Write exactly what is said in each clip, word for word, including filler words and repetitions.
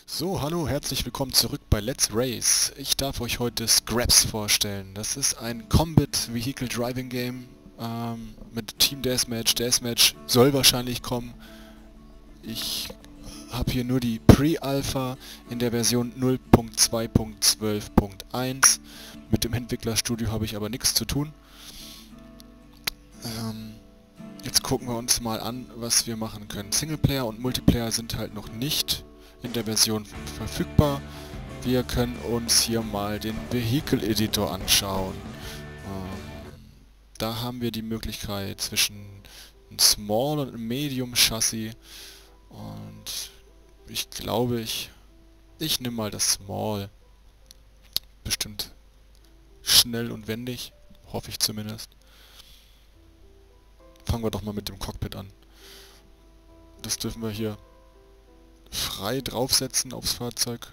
So, hallo, herzlich willkommen zurück bei Let's Race. Ich darf euch heute Scraps vorstellen. Das ist ein Combat Vehicle Driving Game ähm, mit Team Deathmatch. Deathmatch soll wahrscheinlich kommen. Ich habe hier nur die Pre-Alpha in der Version null Punkt zwei Punkt zwölf Punkt eins. Mit dem Entwicklerstudio habe ich aber nichts zu tun. Ähm, jetzt gucken wir uns mal an, was wir machen können. Singleplayer und Multiplayer sind halt noch nicht in der Version verfügbar. Wir können uns hier mal den Vehicle Editor anschauen. Ähm, da haben wir die Möglichkeit zwischen einem Small und einem Medium Chassis und ich glaube, ich ich nehme mal das Small. Bestimmt schnell und wendig, hoffe ich zumindest. Fangen wir doch mal mit dem Cockpit an. Das dürfen wir hier frei draufsetzen aufs Fahrzeug.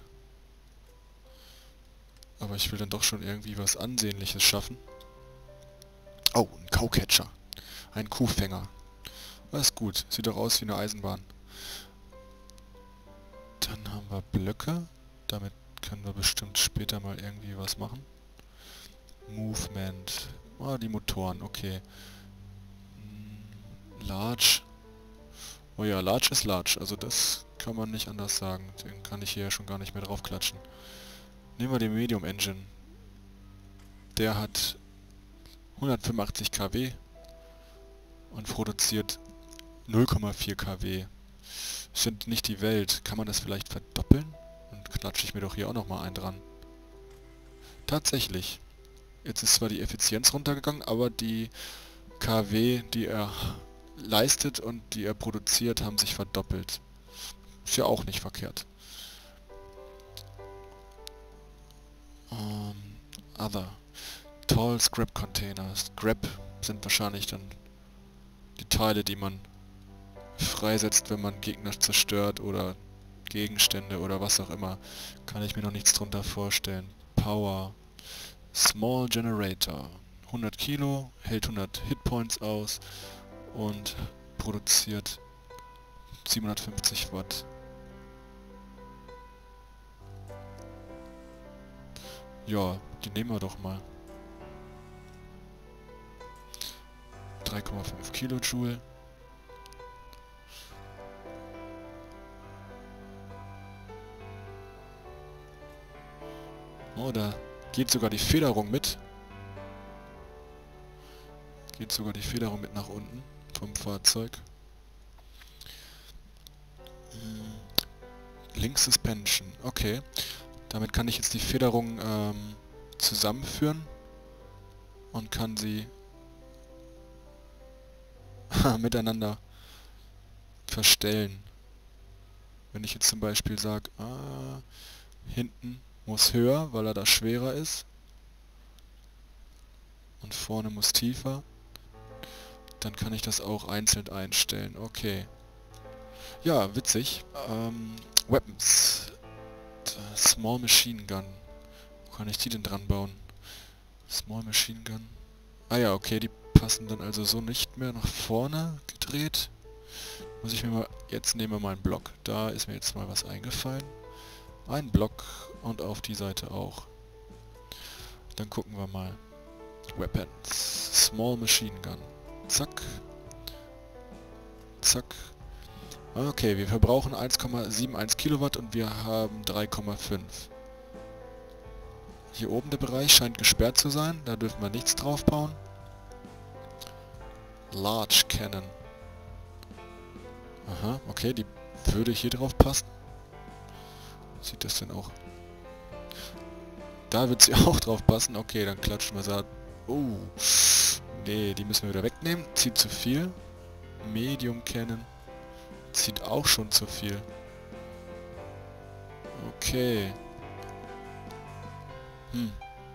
Aber ich will dann doch schon irgendwie was Ansehnliches schaffen. Oh, ein Cowcatcher. Ein Kuhfänger. Das ist gut. Sieht doch aus wie eine Eisenbahn. Dann haben wir Blöcke. Damit können wir bestimmt später mal irgendwie was machen. Movement. Ah, die Motoren, okay. Large. Oh ja, Large ist Large. Also das kann man nicht anders sagen. Den kann ich hier ja schon gar nicht mehr drauf klatschen. Nehmen wir den Medium Engine. Der hat hundertfünfundachtzig Kilowatt und produziert null Komma vier Kilowatt. Sind nicht die Welt. Kann man das vielleicht verdoppeln? Und klatsche ich mir doch hier auch nochmal einen dran. Tatsächlich. Jetzt ist zwar die Effizienz runtergegangen, aber die Kilowatt, die er leistet und die er produziert, haben sich verdoppelt. Ist ja auch nicht verkehrt. Um, other. Tall Scrap Container. Scrap sind wahrscheinlich dann die Teile, die man freisetzt, wenn man Gegner zerstört oder Gegenstände oder was auch immer. Kann ich mir noch nichts drunter vorstellen. Power. Small Generator. hundert Kilo, hält hundert Hitpoints aus und produziert siebenhundertfünfzig Watt. Ja, die nehmen wir doch mal. drei Komma fünf Kilojoule. Oh, da geht sogar die Federung mit. Geht sogar die Federung mit nach unten vom Fahrzeug. Link Suspension. Okay. Damit kann ich jetzt die Federung ähm, zusammenführen und kann sie miteinander verstellen. Wenn ich jetzt zum Beispiel sage, ah, hinten muss höher, weil er da schwerer ist und vorne muss tiefer, dann kann ich das auch einzeln einstellen. Okay. Ja, witzig. Ähm, Weapons. Small Machine Gun. Wo kann ich die denn dran bauen? Small Machine Gun. Ah ja, okay, die passen dann also so nicht mehr nach vorne gedreht. Muss ich mir mal... Jetzt nehmen wir mal einen Block. Da ist mir jetzt mal was eingefallen. Ein Block und auf die Seite auch. Dann gucken wir mal. Weapons. Small Machine Gun. Zack. Zack. Okay, wir verbrauchen eins Komma einundsiebzig Kilowatt und wir haben drei Komma fünf. Hier oben der Bereich scheint gesperrt zu sein, da dürfen wir nichts drauf bauen. Large Cannon. Aha, okay, die würde hier drauf passen. Sieht das denn auch? Da wird sie auch drauf passen. Okay, dann klatschen wir sie. Oh, nee, die müssen wir wieder wegnehmen. Zieht zu viel. Medium Cannon. Zieht auch schon zu viel. Okay. Hm.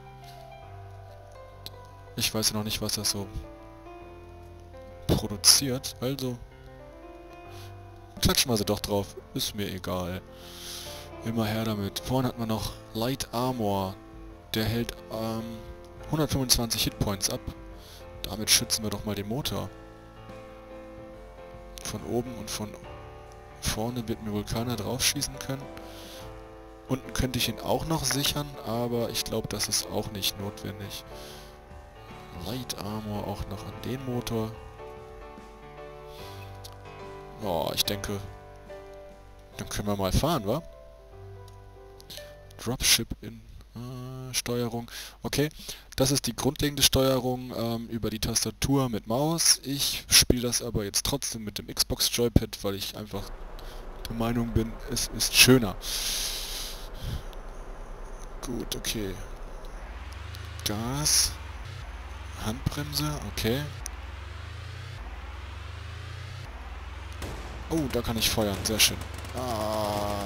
Ich weiß ja noch nicht, was das so produziert. Also klatschen wir sie doch drauf. Ist mir egal. Immer her damit. Vorne hat man noch Light Armor. Der hält ähm, hundertfünfundzwanzig Hitpoints ab. Damit schützen wir doch mal den Motor. Von oben und von vorne wird mir wohl keiner drauf schießen können. Unten könnte ich ihn auch noch sichern, aber ich glaube, das ist auch nicht notwendig. Light Armor auch noch an den Motor. Oh, ich denke, dann können wir mal fahren, wa? Dropship in äh, Steuerung. Okay, das ist die grundlegende Steuerung ähm, über die Tastatur mit Maus. Ich spiele das aber jetzt trotzdem mit dem Xbox Joypad, weil ich einfach der Meinung bin, es ist schöner. Gut, okay. Gas. Handbremse, okay. Oh, da kann ich feuern, sehr schön. Ah.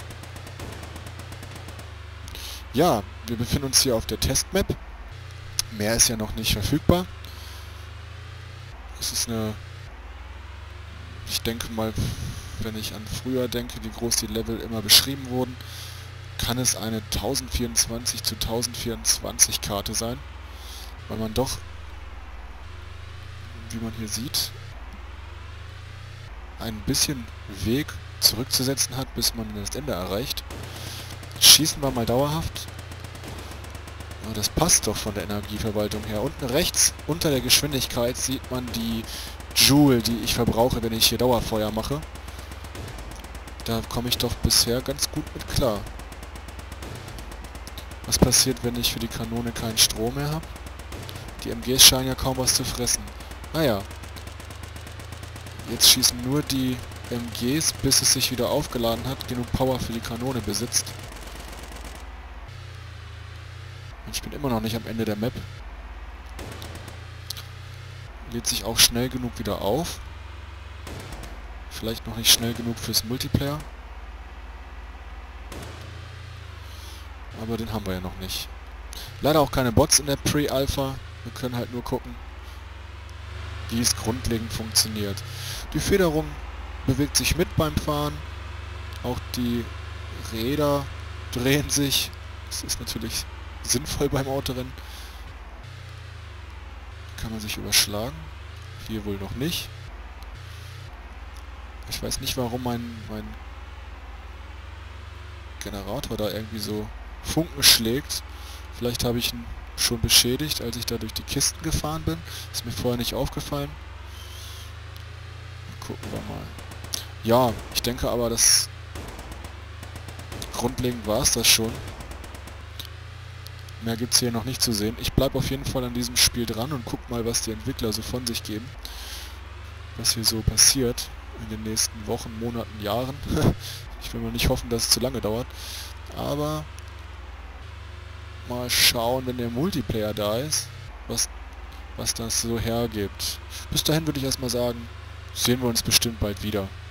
Ja, wir befinden uns hier auf der Testmap. Mehr ist ja noch nicht verfügbar. Es ist eine... Ich denke mal, wenn ich an früher denke, wie groß die Level immer beschrieben wurden, kann es eine tausendvierundzwanzig zu tausendvierundzwanzig Karte sein. Weil man doch, wie man hier sieht, ein bisschen Weg zurückzusetzen hat, bis man das Ende erreicht. Schießen wir mal dauerhaft. Oh, das passt doch von der Energieverwaltung her. Unten rechts, unter der Geschwindigkeit, sieht man die Joule, die ich verbrauche, wenn ich hier Dauerfeuer mache. Da komme ich doch bisher ganz gut mit klar. Was passiert, wenn ich für die Kanone keinen Strom mehr habe? Die M Gs scheinen ja kaum was zu fressen. Naja. Jetzt schießen nur die M Gs, bis es sich wieder aufgeladen hat, genug Power für die Kanone besitzt. Und ich bin immer noch nicht am Ende der Map. Lädt sich auch schnell genug wieder auf. Vielleicht noch nicht schnell genug fürs Multiplayer. Aber den haben wir ja noch nicht. Leider auch keine Bots in der Pre-Alpha. Wir können halt nur gucken, wie es grundlegend funktioniert. Die Federung bewegt sich mit beim Fahren. Auch die Räder drehen sich. Das ist natürlich sinnvoll beim Autorennen. Kann man sich überschlagen. Hier wohl noch nicht. Ich weiß nicht, warum mein, mein Generator da irgendwie so Funken schlägt. Vielleicht habe ich ihn schon beschädigt, als ich da durch die Kisten gefahren bin. Ist mir vorher nicht aufgefallen. Gucken wir mal. Ja, ich denke aber, dass grundlegend war es das schon. Mehr gibt es hier noch nicht zu sehen. Ich bleibe auf jeden Fall an diesem Spiel dran und guck mal, was die Entwickler so von sich geben. Was hier so passiert in den nächsten Wochen, Monaten, Jahren. Ich will mal nicht hoffen, dass es zu lange dauert. Aber mal schauen, wenn der Multiplayer da ist, was, was das so hergibt. Bis dahin würde ich erstmal sagen, sehen wir uns bestimmt bald wieder.